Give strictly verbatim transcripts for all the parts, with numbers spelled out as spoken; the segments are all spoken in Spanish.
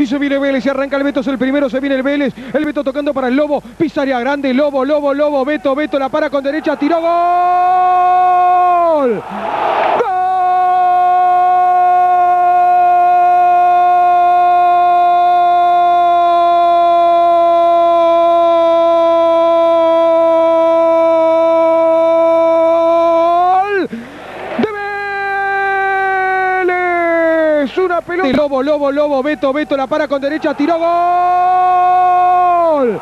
Y se viene Vélez, y arranca el Beto, es el primero, se viene el Vélez. El Beto tocando para el Lobo, pisaría grande, Lobo, Lobo, Lobo, Beto, Beto, la para con derecha, tiró, ¡gol! Una pelota. Lobo, Lobo, Lobo, Beto, Beto, la para con derecha, tiró, ¡gol!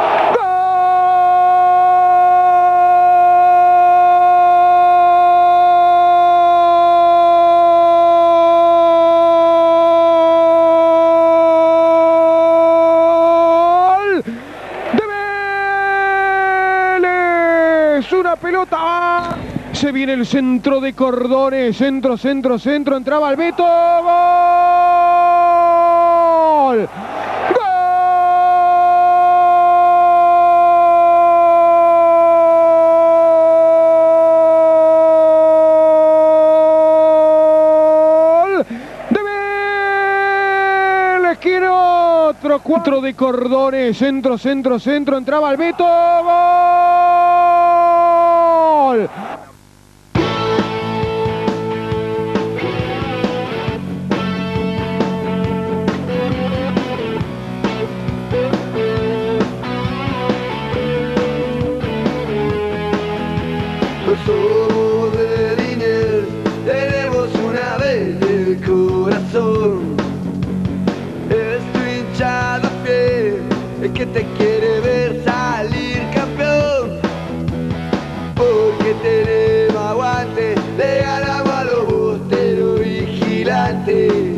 ¡Gol! ¡De Vélez! Una pelota. Se viene el centro de Cordones, centro, centro, centro, entraba el Beto, ¡gol! ¡Gol! ¡De Vélez! ¡Quiere otro! Cuatro de Cordones, centro, centro, centro, entraba el Beto, ¡gol! Somos de Liniers, tenemos una vez el corazón. Es tu hinchada fiel, el que te quiere ver salir campeón. Porque tenemos aguante, le ganamos a los bosteros vigilantes.